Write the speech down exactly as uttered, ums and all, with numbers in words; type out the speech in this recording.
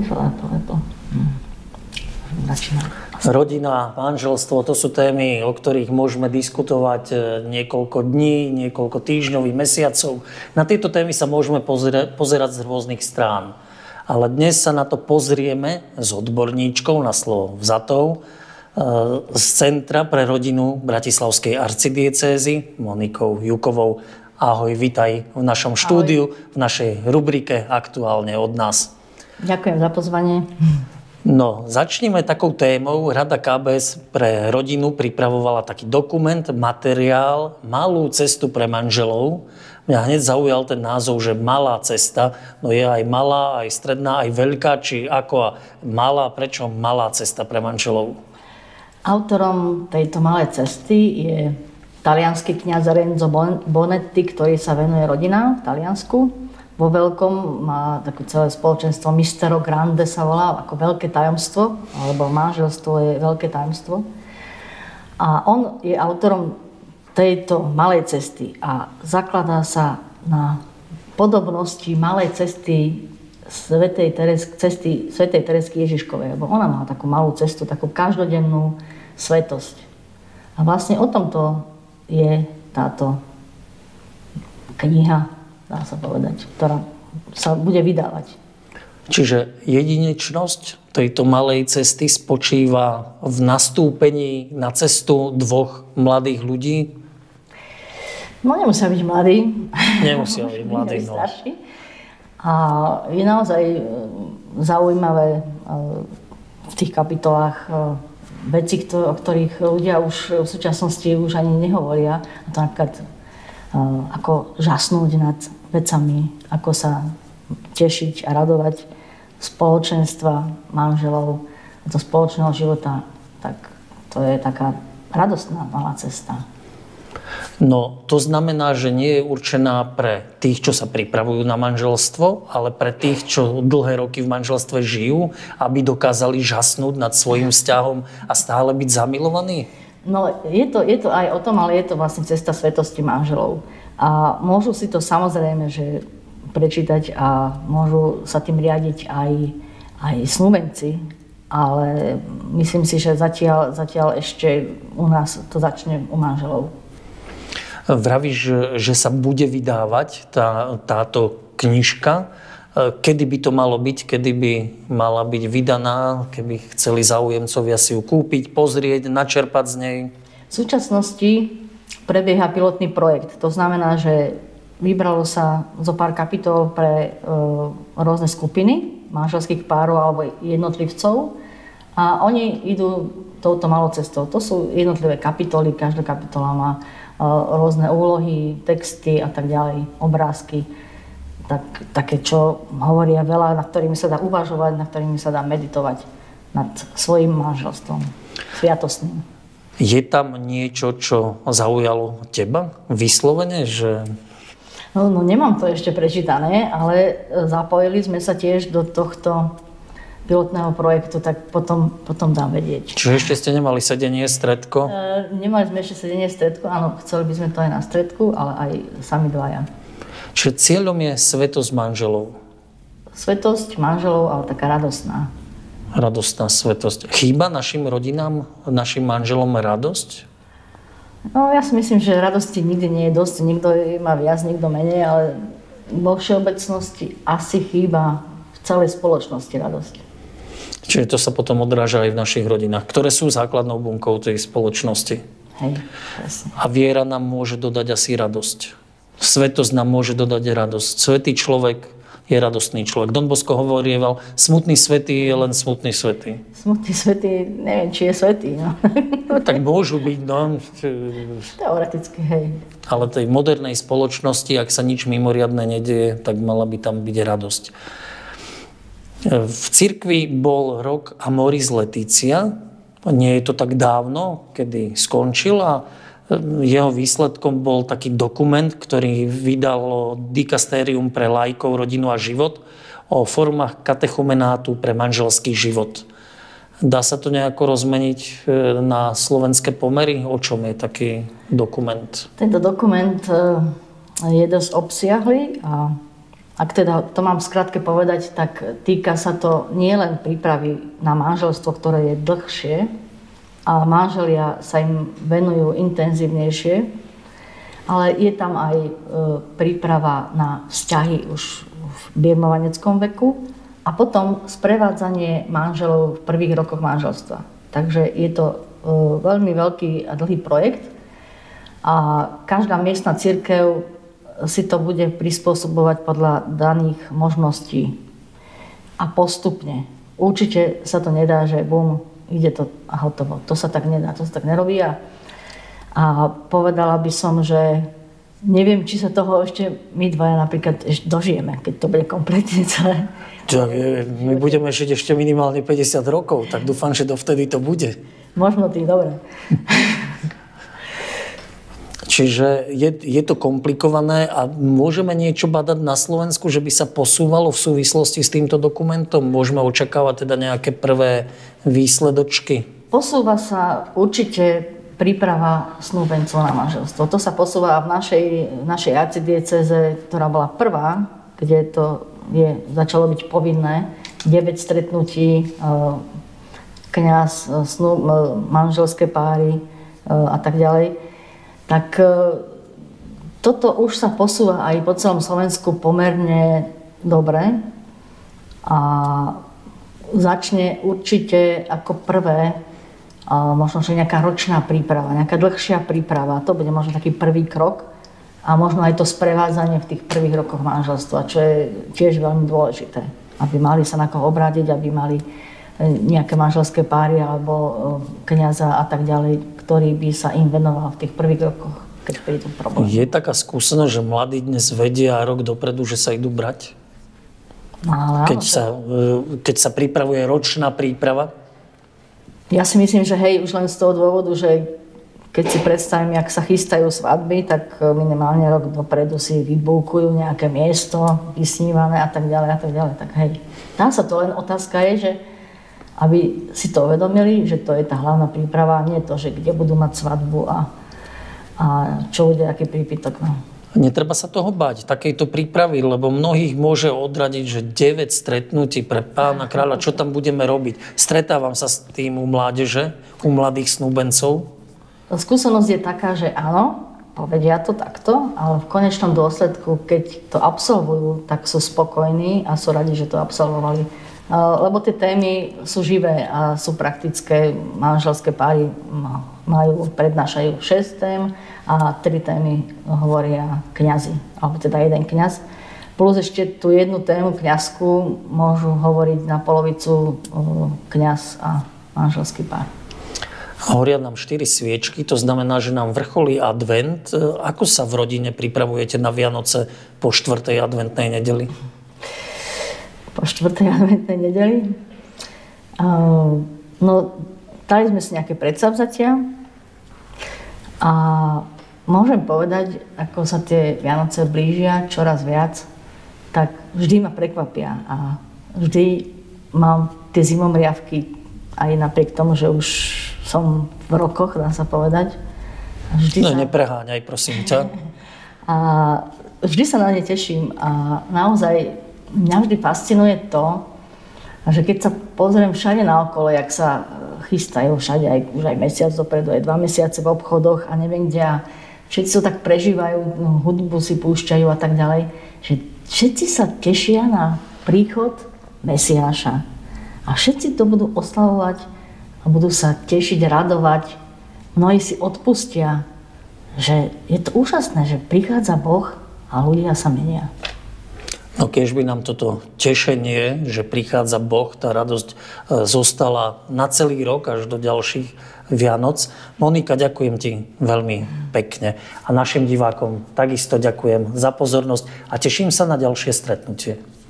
Lepo, lepo. Hm. Rodina, manželstvo, to sú témy, o ktorých môžeme diskutovať niekoľko dní, niekoľko týždňov, mesiacov. Na tieto témy sa môžeme pozerať, pozerať z rôznych strán. Ale dnes sa na to pozrieme s odborníčkou na slovo vzatou z Centra pre rodinu Bratislavskej arcidiecézy Monikou Jukovou. Ahoj, vitaj v našom štúdiu, v našej rubrike Aktuálne od nás. Ďakujem za pozvanie. No, začneme takou témou. Rada ká bé es pre rodinu pripravovala taký dokument, materiál, Malú cestu pre manželov. Mňa hneď zaujal ten názov, že malá cesta. No je aj malá, aj stredná, aj veľká, či ako a malá, prečo malá cesta pre manželov? Autorom tejto malej cesty je taliansky kňaz Renzo Bonetti, ktorý sa venuje rodinám v Taliansku. Vo veľkom má také celé spoločenstvo Mistero Grande sa volá, ako veľké tajomstvo, alebo manželstvo je veľké tajomstvo. A on je autorom tejto malej cesty a zakladá sa na podobnosti malej cesty Svätej Teresky, cesty Svätej Teresky Ježiškovej, lebo ona má takú malú cestu, takú každodennú svetosť. A vlastne o tomto je táto kniha, dá sa povedať, ktorá sa bude vydávať. Čiže jedinečnosť tejto malej cesty spočíva v nastúpení na cestu dvoch mladých ľudí? No nemusia byť mladí. Nemusia byť mladí, no. A je naozaj zaujímavé v tých kapitolách veci, o ktorých ľudia už v súčasnosti už ani nehovoria. A to napríklad ako žasnúť nad vecami, ako sa tešiť a radovať spoločenstva manželov, do spoločného života, tak to je taká radostná malá cesta. No, to znamená, že nie je určená pre tých, čo sa pripravujú na manželstvo, ale pre tých, čo dlhé roky v manželstve žijú, aby dokázali žasnúť nad svojím vzťahom a stále byť zamilovaní? No, je to, je to aj o tom, ale je to vlastne cesta svetosti manželov. A môžu si to samozrejme, že prečítať a môžu sa tým riadiť aj, aj snúbenci, ale myslím si, že zatiaľ, zatiaľ ešte u nás to začne u manželov. Vravíš, že sa bude vydávať tá, táto knižka. Kedy by to malo byť? Kedy by mala byť vydaná? Keby chceli záujemcovia si ju kúpiť, pozrieť, načerpať z nej? V súčasnosti prebieha pilotný projekt. To znamená, že vybralo sa zo pár kapitol pre e, rôzne skupiny manželských párov alebo jednotlivcov a oni idú touto malou cestou. To sú jednotlivé kapitoly, každá kapitola má e, rôzne úlohy, texty a tak ďalej, obrázky. Tak, také, čo hovoria veľa, nad ktorými sa dá uvažovať, nad ktorými sa dá meditovať nad svojím manželstvom, sviatostným. Je tam niečo, čo zaujalo teba vyslovene, že... No, no nemám to ešte prečítané, ale zapojili sme sa tiež do tohto pilotného projektu, tak potom, potom dám vedieť. Čiže ešte ste nemali sedenie stredko? E, nemali sme ešte sedenie stredko, áno, chceli by sme to aj na stredku, ale aj sami dvaja. Čiže cieľom je svetosť manželov? Svetosť manželov, ale taká radostná. Radostná svetosť. Chýba našim rodinám, našim manželom radosť? No ja si myslím, že radosti nikdy nie je dosť. Niekto má viac, niekto menej, ale vo všeobecnosti asi chýba v celej spoločnosti radosť. Čiže to sa potom odráža aj v našich rodinách, ktoré sú základnou bunkou tej spoločnosti. Hej, presne. A viera nám môže dodať asi radosť. Svetosť nám môže dodať radosť. Svätý človek je radostný človek. Don Bosco hovorieval, smutný svätý je len smutný svätý. Smutný svätý, neviem, či je svätý, no. No tak môžu byť, no. Teoreticky, hej. Ale tej modernej spoločnosti, ak sa nič mimoriadne nedieje, tak mala by tam byť radosť. V cirkvi bol rok Amoris Laetitia. Nie je to tak dávno, kedy skončil a jeho výsledkom bol taký dokument, ktorý vydalo Dikastérium pre laikov, rodinu a život o formách katechumenátu pre manželský život. Dá sa to nejako rozmeniť na slovenské pomery? O čom je taký dokument? Tento dokument je dosť obsiahly a Ak teda to mám skrátke povedať, tak týka sa to nielen prípravy na manželstvo, ktoré je dlhšie, a manželia sa im venujú intenzívnejšie, ale je tam aj e, príprava na vzťahy už v birmovaneckom veku a potom sprevádzanie manželov v prvých rokoch manželstva. Takže je to e, veľmi veľký a dlhý projekt a každá miestna cirkev si to bude prispôsobovať podľa daných možností a postupne. Určite sa to nedá, že bum, ide to a hotovo. To sa tak nedá, to sa tak nerobí. A, a povedala by som, že neviem, či sa toho ešte my dvaja napríklad ešte dožijeme, keď to bude kompletne celé. Tak, my budeme žiť ešte minimálne päťdesiat rokov, tak dúfam, že dovtedy to bude. Možno ty, dobre. Čiže je, je to komplikované a môžeme niečo badať na Slovensku, že by sa posúvalo v súvislosti s týmto dokumentom? Môžeme očakávať teda nejaké prvé výsledočky? Posúva sa určite príprava snúbencov na manželstvo. To sa posúva v našej, v našej arcidiecéze, ktorá bola prvá, kde to je, začalo byť povinné. deväť stretnutí, kňaz, snú, manželské páry a tak ďalej. Tak toto už sa posúva aj po celom Slovensku pomerne dobre a začne určite ako prvé možno, že nejaká ročná príprava, nejaká dlhšia príprava. To bude možno taký prvý krok a možno aj to sprevádzanie v tých prvých rokoch manželstva, čo je tiež veľmi dôležité. Aby mali sa na koho obrátiť, aby mali nejaké manželské páry alebo kňaza a tak ďalej, ktorý by sa im venoval v tých prvých rokoch, keď prídu problém. Je taká skúsenosť, že mladí dnes vedia rok dopredu, že sa idú brať? No, ale keď, sa, keď sa pripravuje ročná príprava? Ja si myslím, že hej, už len z toho dôvodu, že keď si predstavím, jak sa chystajú svadby, tak minimálne rok dopredu si vybúkujú nejaké miesto, vysnívané a tak ďalej a tak ďalej. Tak hej, dá sa to, len otázka je, že aby si to uvedomili, že to je tá hlavná príprava, nie to, že kde budú mať svadbu a, a čo bude, aký prípitok. No. Netreba sa toho báť, takejto prípravy, lebo mnohých môže odradiť, že deväť stretnutí pre Pána kráľa, čo tam budeme robiť. Stretávam sa s tým u mládeže, u mladých snúbencov. Skúsenosť je taká, že áno, povedia to takto, ale v konečnom dôsledku, keď to absolvujú, tak sú spokojní a sú radi, že to absolvovali. Lebo tie témy sú živé a sú praktické. Manželské páry majú, prednášajú šesť tém a tri témy hovoria kňazi, alebo teda jeden kňaz. Plus ešte tú jednu tému kňazskú môžu hovoriť na polovicu kňaz a manželský pár. Horia nám štyri sviečky, to znamená, že nám vrcholí advent. Ako sa v rodine pripravujete na Vianoce po štvrtej adventnej nedeli? Po štvrtej adventnej nedeli. Uh, no, dali sme si nejaké predsavzatia a môžem povedať, ako sa tie Vianoce blížia čoraz viac, tak vždy ma prekvapia a vždy mám tie zimomriavky aj napriek tomu, že už som v rokoch, dá sa povedať. Vždy no, sa... nepreháňaj, prosím ťa. A vždy sa na ne teším a naozaj mňa vždy fascinuje to, že keď sa pozriem všade naokolo, jak sa chystajú všade, aj, už aj mesiac dopredu, aj dva mesiace v obchodoch a neviem kde, a všetci to tak prežívajú, no, hudbu si púšťajú a tak ďalej, že všetci sa tešia na príchod Mesiáša. A všetci to budú oslavovať a budú sa tešiť, radovať. Mnohí si odpustia, že je to úžasné, že prichádza Boh a ľudia sa menia. No keď by nám toto tešenie, že prichádza Boh, tá radosť zostala na celý rok až do ďalších Vianoc. Monika, ďakujem ti veľmi pekne. A našim divákom takisto ďakujem za pozornosť a teším sa na ďalšie stretnutie.